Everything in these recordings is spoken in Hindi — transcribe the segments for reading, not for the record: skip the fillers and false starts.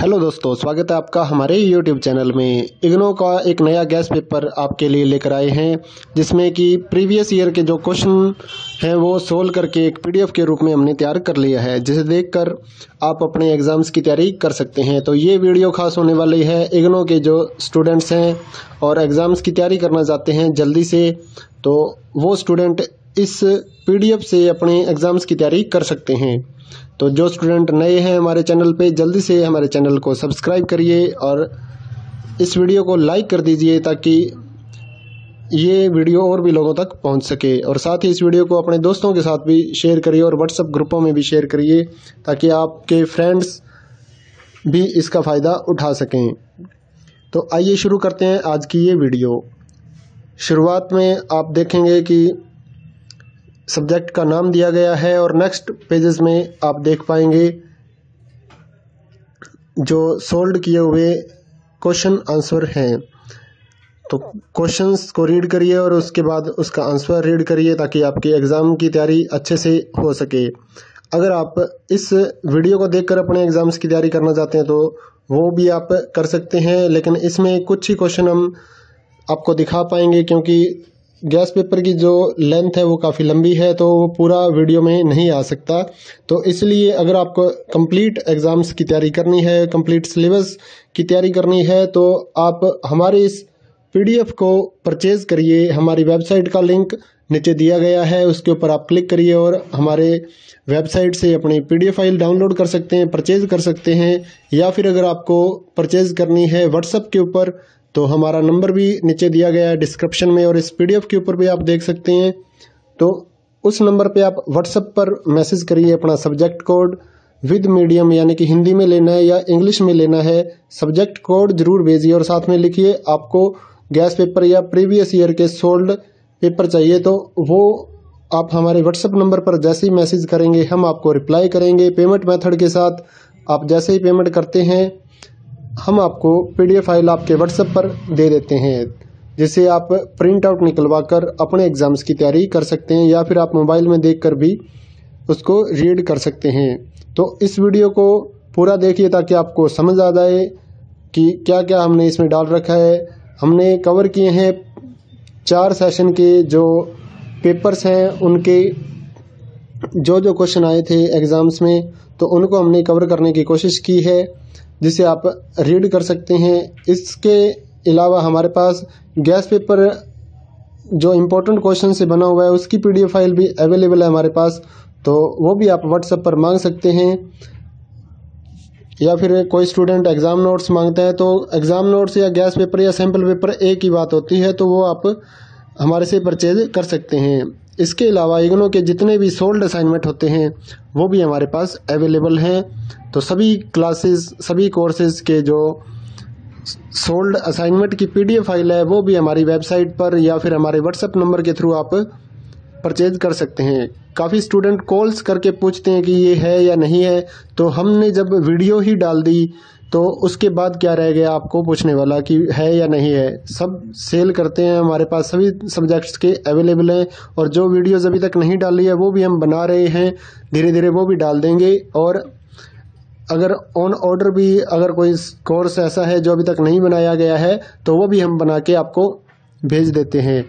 हेलो दोस्तों, स्वागत है आपका हमारे YouTube चैनल में। इग्नो का एक नया गैस पेपर आपके लिए लेकर आए हैं, जिसमें कि प्रीवियस ईयर के जो क्वेश्चन हैं वो सोल्व करके एक PDF के रूप में हमने तैयार कर लिया है, जिसे देखकर आप अपने एग्ज़ाम्स की तैयारी कर सकते हैं। तो ये वीडियो खास होने वाली है इग्नो के जो स्टूडेंट्स हैं और एग्ज़ाम्स की तैयारी करना चाहते हैं जल्दी से, तो वो स्टूडेंट इस PDF से अपने एग्ज़ाम्स की तैयारी कर सकते हैं। तो जो स्टूडेंट नए हैं हमारे चैनल पे, जल्दी से हमारे चैनल को सब्सक्राइब करिए और इस वीडियो को लाइक कर दीजिए ताकि ये वीडियो और भी लोगों तक पहुंच सके। और साथ ही इस वीडियो को अपने दोस्तों के साथ भी शेयर करिए और व्हाट्सएप ग्रुपों में भी शेयर करिए ताकि आपके फ्रेंड्स भी इसका फ़ायदा उठा सकें। तो आइए शुरू करते हैं आज की ये वीडियो। शुरुआत में आप देखेंगे कि सब्जेक्ट का नाम दिया गया है और नेक्स्ट पेजेस में आप देख पाएंगे जो सोल्व किए हुए क्वेश्चन आंसर हैं। तो क्वेश्चंस को रीड करिए और उसके बाद उसका आंसर रीड करिए ताकि आपके एग्ज़ाम की तैयारी अच्छे से हो सके। अगर आप इस वीडियो को देखकर अपने एग्ज़ाम्स की तैयारी करना चाहते हैं तो वो भी आप कर सकते हैं, लेकिन इसमें कुछ ही क्वेश्चन हम आपको दिखा पाएंगे क्योंकि गैस पेपर की जो लेंथ है वो काफ़ी लंबी है, तो वो पूरा वीडियो में नहीं आ सकता। तो इसलिए अगर आपको कंप्लीट एग्ज़ाम्स की तैयारी करनी है, कंप्लीट सिलेबस की तैयारी करनी है, तो आप हमारे इस PDF को परचेज़ करिए। हमारी वेबसाइट का लिंक नीचे दिया गया है, उसके ऊपर आप क्लिक करिए और हमारे वेबसाइट से अपनी PDF फाइल डाउनलोड कर सकते हैं, परचेज़ कर सकते हैं। या फिर अगर आपको परचेज़ करनी है व्हाट्सएप के ऊपर तो हमारा नंबर भी नीचे दिया गया है डिस्क्रिप्शन में और इस PDF के ऊपर भी आप देख सकते हैं। तो उस नंबर पे आप व्हाट्सएप पर मैसेज करिए अपना सब्जेक्ट कोड विद मीडियम, यानी कि हिंदी में लेना है या इंग्लिश में लेना है, सब्जेक्ट कोड जरूर भेजिए और साथ में लिखिए आपको गैस पेपर या प्रीवियस ईयर के सोल्ड पेपर चाहिए। तो वो आप हमारे व्हाट्सएप नंबर पर जैसे ही मैसेज करेंगे हम आपको रिप्लाई करेंगे पेमेंट मेथड के साथ। आप जैसे ही पेमेंट करते हैं हम आपको PDF फाइल आपके व्हाट्सएप पर दे देते हैं, जिसे आप प्रिंट आउट निकलवा कर अपने एग्ज़ाम्स की तैयारी कर सकते हैं या फिर आप मोबाइल में देखकर भी उसको रीड कर सकते हैं। तो इस वीडियो को पूरा देखिए ताकि आपको समझ आ जाए कि क्या क्या हमने इसमें डाल रखा है। हमने कवर किए हैं 4 सेशन के जो पेपर्स हैं, उनके जो जो क्वेश्चन आए थे एग्ज़ाम्स में, तो उनको हमने कवर करने की कोशिश की है जिसे आप रीड कर सकते हैं। इसके अलावा हमारे पास गैस पेपर जो इम्पोर्टेंट क्वेश्चन से बना हुआ है उसकी PDF फाइल भी अवेलेबल है हमारे पास, तो वो भी आप व्हाट्सएप पर मांग सकते हैं। या फिर कोई स्टूडेंट एग्ज़ाम नोट्स मांगता है तो एग्ज़ाम नोट्स या गैस पेपर या सैम्पल पेपर एक ही बात होती है, तो वो आप हमारे से परचेज कर सकते हैं। इसके अलावा इग्नो के जितने भी सोल्ड असाइनमेंट होते हैं वो भी हमारे पास अवेलेबल हैं। तो सभी क्लासेस, सभी कोर्सेज़ के जो सोल्ड असाइनमेंट की PDF फाइल है वो भी हमारी वेबसाइट पर या फिर हमारे व्हाट्सएप नंबर के थ्रू आप परचेज कर सकते हैं। काफ़ी स्टूडेंट कॉल्स करके पूछते हैं कि ये है या नहीं है, तो हमने जब वीडियो ही डाल दी तो उसके बाद क्या रह गया आपको पूछने वाला कि है या नहीं है। सब सेल करते हैं, हमारे पास सभी सब्जेक्ट्स के अवेलेबल हैं और जो वीडियोज़ अभी तक नहीं डाली है वो भी हम बना रहे हैं, धीरे धीरे वो भी डाल देंगे। और अगर ऑन ऑर्डर भी अगर कोई कोर्स ऐसा है जो अभी तक नहीं बनाया गया है तो वो भी हम बना के आपको भेज देते हैं।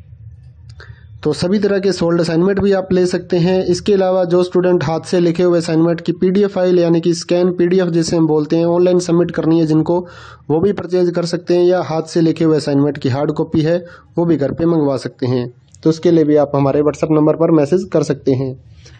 तो सभी तरह के सोल्ड असाइनमेंट भी आप ले सकते हैं। इसके अलावा जो स्टूडेंट हाथ से लिखे हुए असाइनमेंट की PDF फाइल यानी कि स्कैन PDF जिसे हम बोलते हैं, ऑनलाइन सबमिट करनी है जिनको, वो भी परचेज कर सकते हैं, या हाथ से लिखे हुए असाइनमेंट की हार्ड कॉपी है वो भी घर पे मंगवा सकते हैं। तो उसके लिए भी आप हमारे व्हाट्सएप नंबर पर मैसेज कर सकते हैं।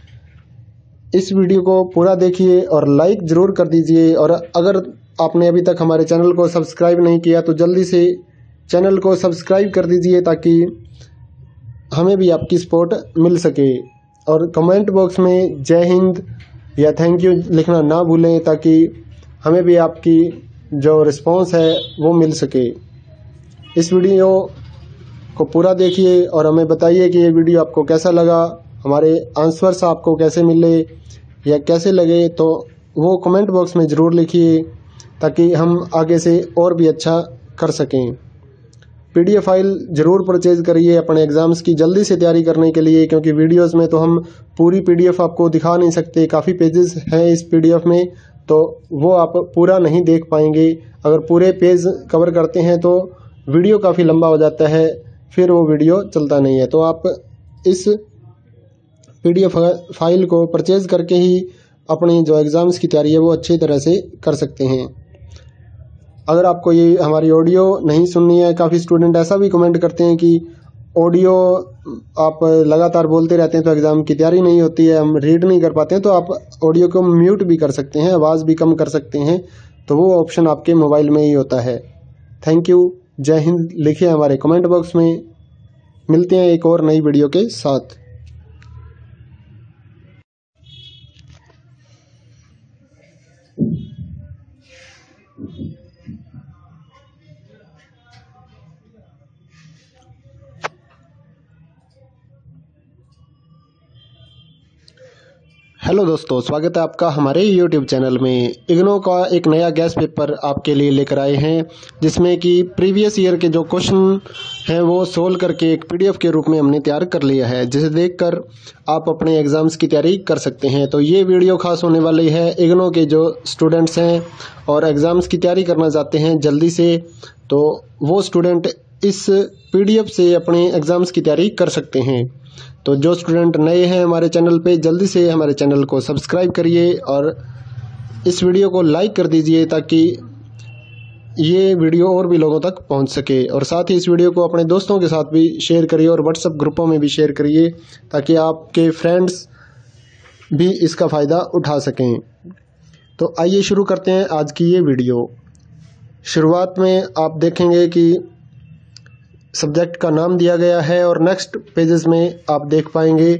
इस वीडियो को पूरा देखिए और लाइक ज़रूर कर दीजिए, और अगर आपने अभी तक हमारे चैनल को सब्सक्राइब नहीं किया तो जल्दी से चैनल को सब्सक्राइब कर दीजिए ताकि हमें भी आपकी सपोर्ट मिल सके। और कमेंट बॉक्स में जय हिंद या थैंक यू लिखना ना भूलें ताकि हमें भी आपकी जो रिस्पांस है वो मिल सके। इस वीडियो को पूरा देखिए और हमें बताइए कि ये वीडियो आपको कैसा लगा, हमारे आंसर्स आपको कैसे मिले या कैसे लगे, तो वो कमेंट बॉक्स में ज़रूर लिखिए ताकि हम आगे से और भी अच्छा कर सकें। PDF फाइल ज़रूर परचेज करिए अपने एग्ज़ाम्स की जल्दी से तैयारी करने के लिए, क्योंकि वीडियोस में तो हम पूरी PDF आपको दिखा नहीं सकते, काफ़ी पेजेस हैं इस PDF में, तो वो आप पूरा नहीं देख पाएंगे। अगर पूरे पेज कवर करते हैं तो वीडियो काफ़ी लंबा हो जाता है, फिर वो वीडियो चलता नहीं है। तो आप इस PDF फाइल को परचेज़ करके ही अपनी जो एग्ज़ाम्स की तैयारी है वो अच्छी तरह से कर सकते हैं। अगर आपको ये हमारी ऑडियो नहीं सुननी है, काफ़ी स्टूडेंट ऐसा भी कमेंट करते हैं कि ऑडियो आप लगातार बोलते रहते हैं तो एग्ज़ाम की तैयारी नहीं होती है, हम रीड नहीं कर पाते हैं, तो आप ऑडियो को म्यूट भी कर सकते हैं, आवाज़ भी कम कर सकते हैं। तो वो ऑप्शन आपके मोबाइल में ही होता है। थैंक यू, जय हिंद लिखिए हमारे कमेंट बॉक्स में। मिलते हैं एक और नई वीडियो के साथ। हेलो दोस्तों, स्वागत है आपका हमारे YouTube चैनल में। इग्नो का एक नया गैस पेपर आपके लिए लेकर आए हैं, जिसमें कि प्रीवियस ईयर के जो क्वेश्चन हैं वो सोल्व करके एक PDF के रूप में हमने तैयार कर लिया है, जिसे देखकर आप अपने एग्ज़ाम्स की तैयारी कर सकते हैं। तो ये वीडियो खास होने वाली है इग्नो के जो स्टूडेंट्स हैं और एग्ज़ाम्स की तैयारी करना चाहते हैं जल्दी से, तो वो स्टूडेंट इस PDF से अपने एग्ज़ाम्स की तैयारी कर सकते हैं। तो जो स्टूडेंट नए हैं हमारे चैनल पे, जल्दी से हमारे चैनल को सब्सक्राइब करिए और इस वीडियो को लाइक कर दीजिए ताकि ये वीडियो और भी लोगों तक पहुंच सके। और साथ ही इस वीडियो को अपने दोस्तों के साथ भी शेयर करिए और व्हाट्सएप ग्रुपों में भी शेयर करिए ताकि आपके फ्रेंड्स भी इसका फ़ायदा उठा सकें। तो आइए शुरू करते हैं आज की ये वीडियो। शुरुआत में आप देखेंगे कि सब्जेक्ट का नाम दिया गया है और नेक्स्ट पेजेस में आप देख पाएंगे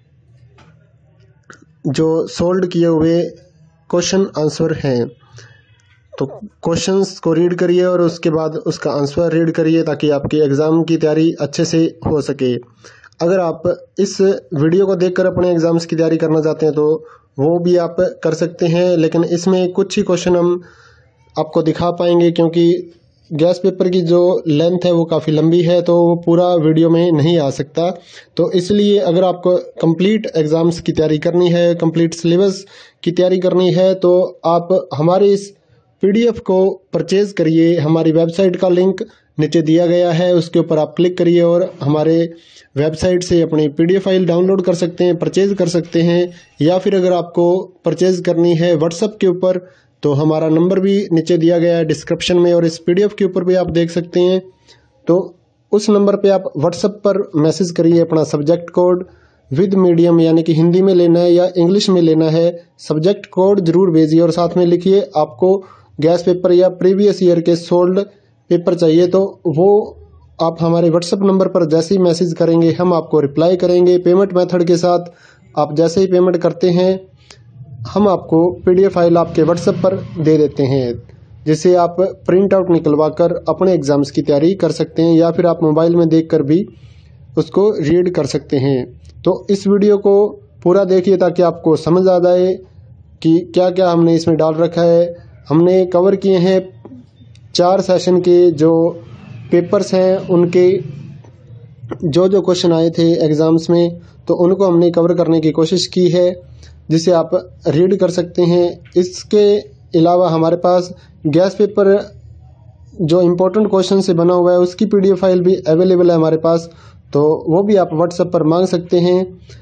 जो सोल्व किए हुए क्वेश्चन आंसर हैं। तो क्वेश्चंस को रीड करिए और उसके बाद उसका आंसर रीड करिए ताकि आपकी एग्ज़ाम की तैयारी अच्छे से हो सके। अगर आप इस वीडियो को देखकर अपने एग्ज़ाम्स की तैयारी करना चाहते हैं तो वो भी आप कर सकते हैं, लेकिन इसमें कुछ ही क्वेश्चन हम आपको दिखा पाएंगे क्योंकि गैस पेपर की जो लेंथ है वो काफ़ी लंबी है, तो वो पूरा वीडियो में नहीं आ सकता। तो इसलिए अगर आपको कंप्लीट एग्ज़ाम्स की तैयारी करनी है, कंप्लीट सिलेबस की तैयारी करनी है, तो आप हमारे इस PDF को परचेज़ करिए। हमारी वेबसाइट का लिंक नीचे दिया गया है, उसके ऊपर आप क्लिक करिए और हमारे वेबसाइट से अपनी PDF फाइल डाउनलोड कर सकते हैं, परचेज़ कर सकते हैं। या फिर अगर आपको परचेज़ करनी है व्हाट्सएप के ऊपर, तो हमारा नंबर भी नीचे दिया गया है डिस्क्रिप्शन में और इस PDF के ऊपर भी आप देख सकते हैं। तो उस नंबर पे आप व्हाट्सएप पर मैसेज करिए अपना सब्जेक्ट कोड विद मीडियम, यानी कि हिंदी में लेना है या इंग्लिश में लेना है, सब्जेक्ट कोड ज़रूर भेजिए और साथ में लिखिए आपको गैस पेपर या प्रीवियस ईयर के सोल्ड पेपर चाहिए। तो वो आप हमारे व्हाट्सएप नंबर पर जैसे ही मैसेज करेंगे हम आपको रिप्लाई करेंगे पेमेंट मेथड के साथ। आप जैसे ही पेमेंट करते हैं हम आपको PDF फाइल आपके व्हाट्सएप पर दे देते हैं, जिसे आप प्रिंट आउट निकलवा कर अपने एग्ज़ाम्स की तैयारी कर सकते हैं या फिर आप मोबाइल में देखकर भी उसको रीड कर सकते हैं। तो इस वीडियो को पूरा देखिए ताकि आपको समझ आ जाए कि क्या क्या हमने इसमें डाल रखा है। हमने कवर किए हैं 4 सेशन के जो पेपर्स हैं, उनके जो जो क्वेश्चन आए थे एग्ज़ाम्स में, तो उनको हमने कवर करने की कोशिश की है, जिसे आप रीड कर सकते हैं। इसके अलावा हमारे पास गैस पेपर जो इम्पोर्टेंट क्वेश्चन से बना हुआ है उसकी PDF फाइल भी अवेलेबल है हमारे पास, तो वो भी आप व्हाट्सएप पर मांग सकते हैं।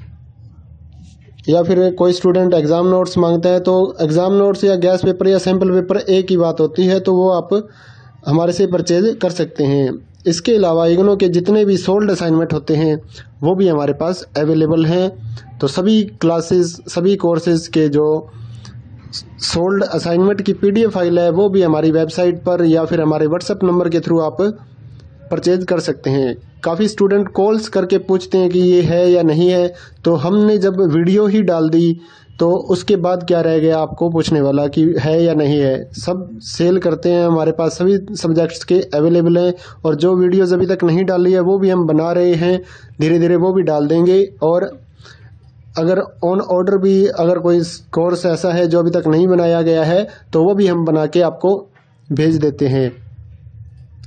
या फिर कोई स्टूडेंट एग्ज़ाम नोट्स मांगता है तो एग्ज़ाम नोट्स या गैस पेपर या सैम्पल पेपर एक ही बात होती है, तो वो आप हमारे से परचेज कर सकते हैं। इसके अलावा इग्नो के जितने भी सोल्ड असाइनमेंट होते हैं वो भी हमारे पास अवेलेबल हैं। तो सभी क्लासेस, सभी कोर्सेज़ के जो सोल्ड असाइनमेंट की PDF फाइल है वो भी हमारी वेबसाइट पर या फिर हमारे व्हाट्सएप नंबर के थ्रू आप परचेज कर सकते हैं। काफ़ी स्टूडेंट कॉल्स करके पूछते हैं कि ये है या नहीं है, तो हमने जब वीडियो ही डाल दी तो उसके बाद क्या रह गया आपको पूछने वाला कि है या नहीं है। सब सेल करते हैं, हमारे पास सभी सब्जेक्ट्स के अवेलेबल हैं और जो वीडियोज़ अभी तक नहीं डाली है वो भी हम बना रहे हैं, धीरे धीरे वो भी डाल देंगे। और अगर ऑन ऑर्डर भी अगर कोई कोर्स ऐसा है जो अभी तक नहीं बनाया गया है तो वो भी हम बना के आपको भेज देते हैं।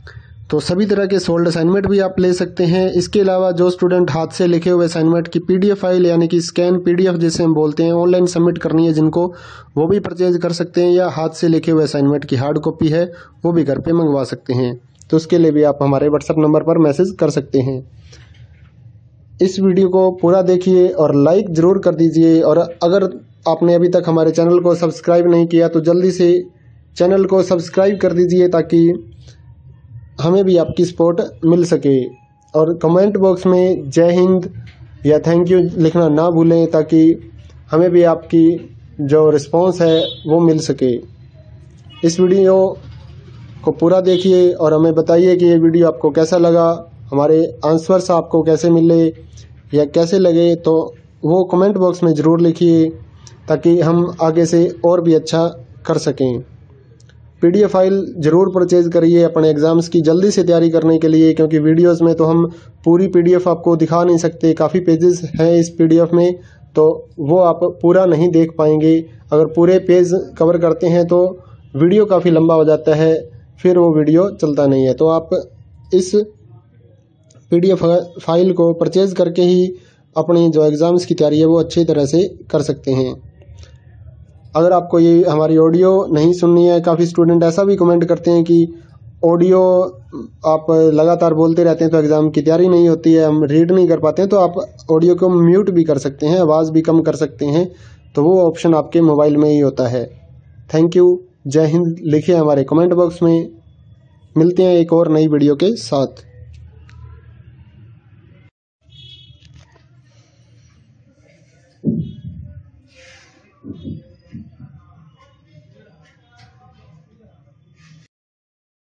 तो सभी तरह के सोल्ड असाइनमेंट भी आप ले सकते हैं। इसके अलावा जो स्टूडेंट हाथ से लिखे हुए असाइनमेंट की PDF फाइल यानी कि स्कैन PDF जिसे हम बोलते हैं ऑनलाइन सबमिट करनी है जिनको, वो भी परचेज कर सकते हैं, या हाथ से लिखे हुए असाइनमेंट की हार्ड कॉपी है वो भी घर पे मंगवा सकते हैं। तो उसके लिए भी आप हमारे WhatsApp नंबर पर मैसेज कर सकते हैं। इस वीडियो को पूरा देखिए और लाइक ज़रूर कर दीजिए, और अगर आपने अभी तक हमारे चैनल को सब्सक्राइब नहीं किया तो जल्दी से चैनल को सब्सक्राइब कर दीजिए ताकि हमें भी आपकी सपोर्ट मिल सके। और कमेंट बॉक्स में जय हिंद या थैंक यू लिखना ना भूलें ताकि हमें भी आपकी जो रिस्पांस है वो मिल सके। इस वीडियो को पूरा देखिए और हमें बताइए कि ये वीडियो आपको कैसा लगा, हमारे आंसर्स आपको कैसे मिले या कैसे लगे, तो वो कमेंट बॉक्स में ज़रूर लिखिए ताकि हम आगे से और भी अच्छा कर सकें। PDF फाइल ज़रूर परचेज़ करिए अपने एग्ज़ाम्स की जल्दी से तैयारी करने के लिए, क्योंकि वीडियोस में तो हम पूरी PDF आपको दिखा नहीं सकते, काफ़ी पेजेस हैं इस PDF में, तो वो आप पूरा नहीं देख पाएंगे। अगर पूरे पेज कवर करते हैं तो वीडियो काफ़ी लंबा हो जाता है, फिर वो वीडियो चलता नहीं है। तो आप इस PDF फाइल को परचेज़ करके ही अपनी जो एग्ज़ाम्स की तैयारी है वो अच्छी तरह से कर सकते हैं। अगर आपको ये हमारी ऑडियो नहीं सुननी है, काफ़ी स्टूडेंट ऐसा भी कमेंट करते हैं कि ऑडियो आप लगातार बोलते रहते हैं तो एग्ज़ाम की तैयारी नहीं होती है, हम रीड नहीं कर पाते हैं, तो आप ऑडियो को म्यूट भी कर सकते हैं, आवाज़ भी कम कर सकते हैं, तो वो ऑप्शन आपके मोबाइल में ही होता है। थैंक यू, जय हिंद लिखिए हमारे कमेंट बॉक्स में। मिलते हैं एक और नई वीडियो के साथ।